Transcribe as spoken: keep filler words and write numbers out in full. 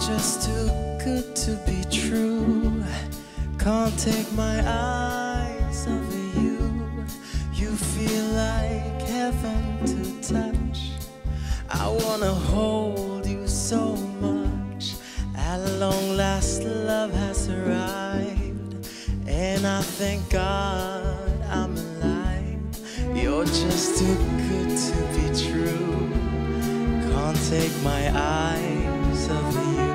just too good to be true. Can't take my eyes off of you. You feel like heaven to touch. I wanna hold you so much. At long last love has arrived, and I thank God I'm alive. You're just too good to be true. Can't take my eyes off of you.